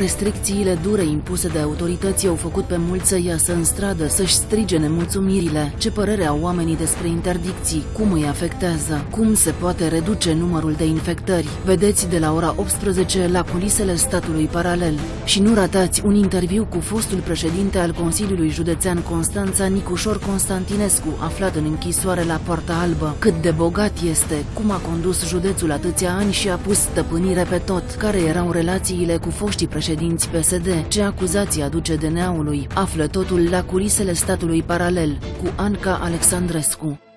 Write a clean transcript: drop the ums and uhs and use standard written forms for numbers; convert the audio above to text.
Restricțiile dure impuse de autorități au făcut pe mulți să iasă în stradă, să-și strige nemulțumirile. Ce părere au oamenii despre interdicții? Cum îi afectează? Cum se poate reduce numărul de infectări? Vedeți de la ora 18 la culisele statului paralel. Și nu ratați un interviu cu fostul președinte al Consiliului Județean Constanța, Nicușor Constantinescu, aflat în închisoare la Poarta Albă. Cât de bogat este, cum a condus județul atâția ani și a pus stăpânire pe tot, care erau relațiile cu foștii președinți PSD, ce acuzații aduce DNA-ului. Află totul la culisele statului paralel cu Anca Alexandrescu.